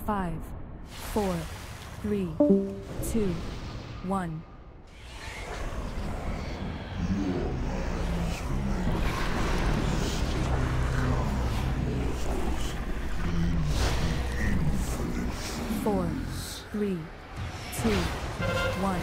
5, 4, 3, 2, 1. Four, three, two, one.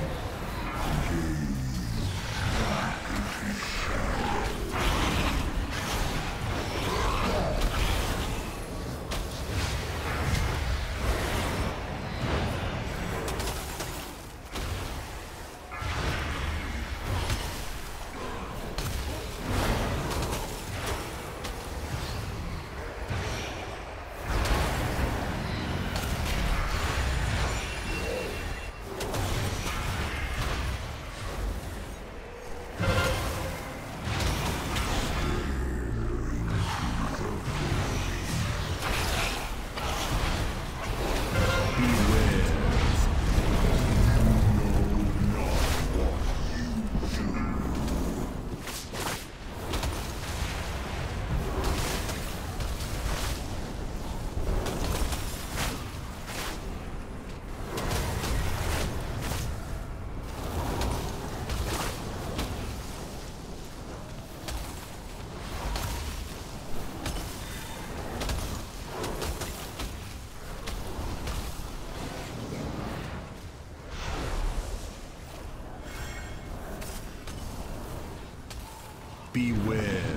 Beware.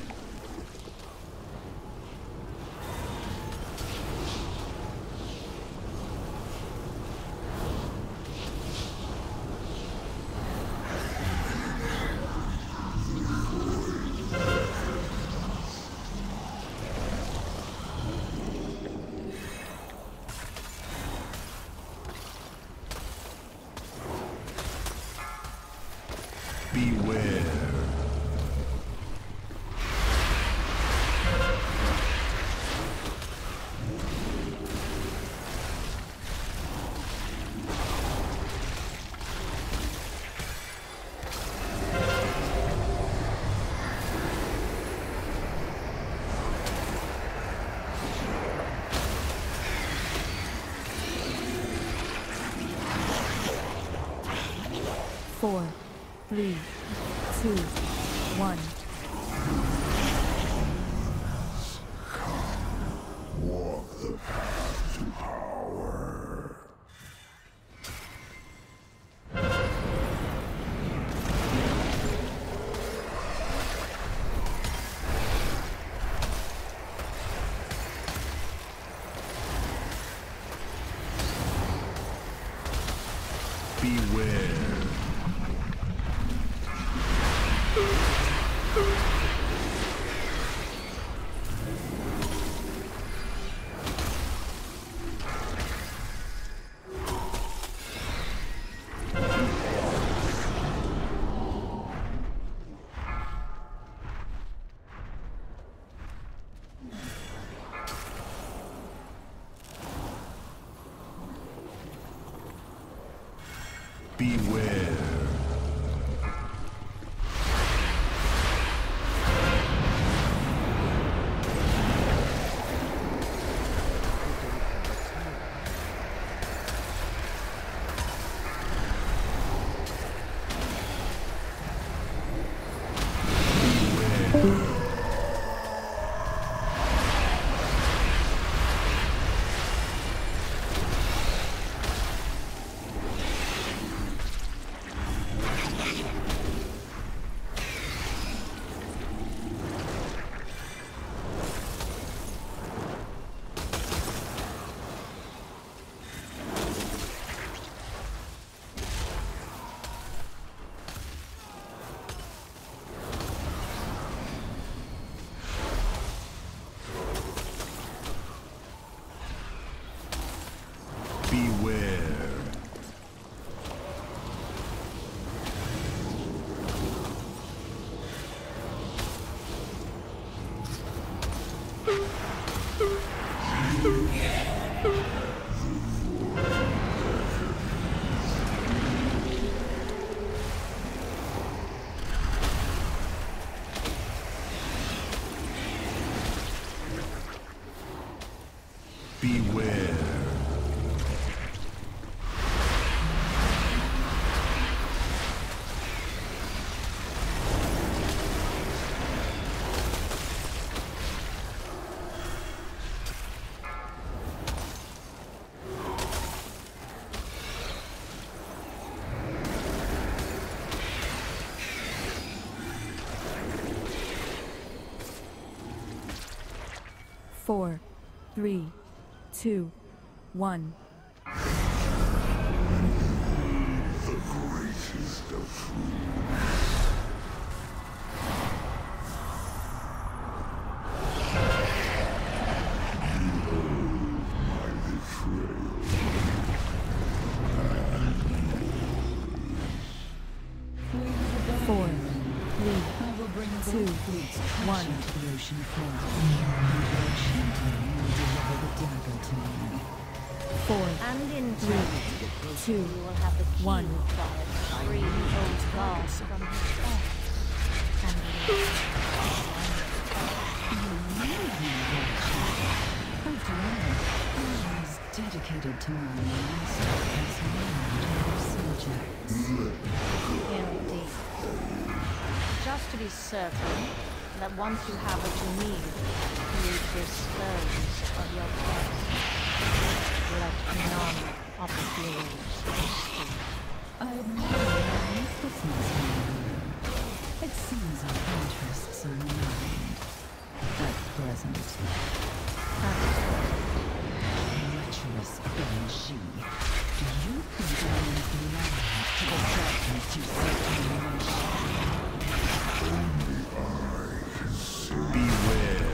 Beware. Four, three, two, one. Walk the path to power. Beware. Beware. Beware. Beware. 4, 3, 2, 1. The greatest of fools. Four, three, two, one. To the ocean floor. And Shinto will deliver the dagger to me. 4, And in 3, turn, 2, you will have the key 1. required to free old God from his death. And After all, he is dedicated to my master as one of subjects. indeed. Just to be certain that once you have what you need, you dispose of your quest. Let none of the heroes escape. I admire your recklessness, however. It seems our interests are aligned. At present. Treacherous Banshee. Do you think I am blind to the darkness you set in motion? Beware.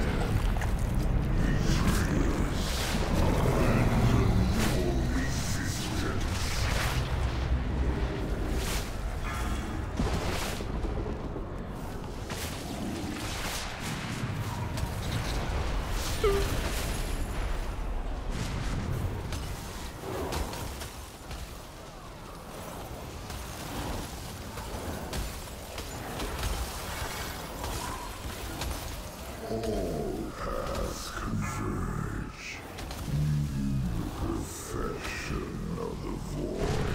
All paths converge. The perfection of the void.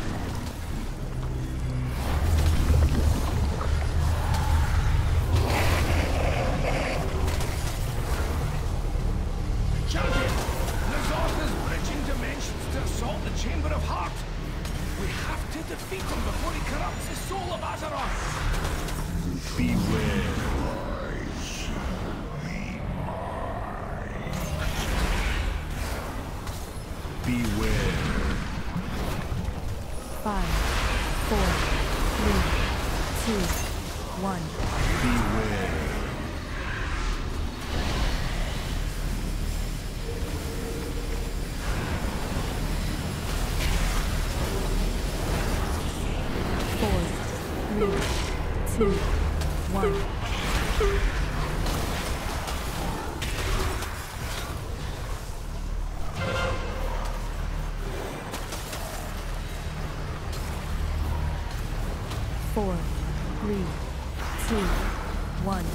Champion! N'Zoth is bridging dimensions to assault the Chamber of Heart! We have to defeat him before he corrupts the soul of Azeroth! Beware. Beware. 5, 4, 3, 2, 1. Beware. Four, three, two, one. Four, three, two, one.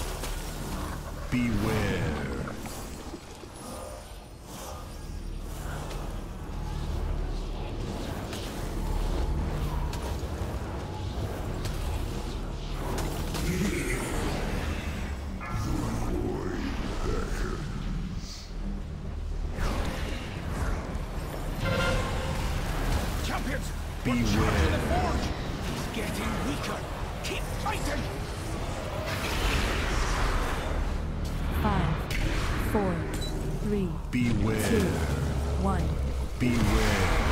Beware. Champions! Beware. We're charging the forge! He's getting weaker! Keep fighting! 5, 4, 3, Beware. 2, 1. Beware.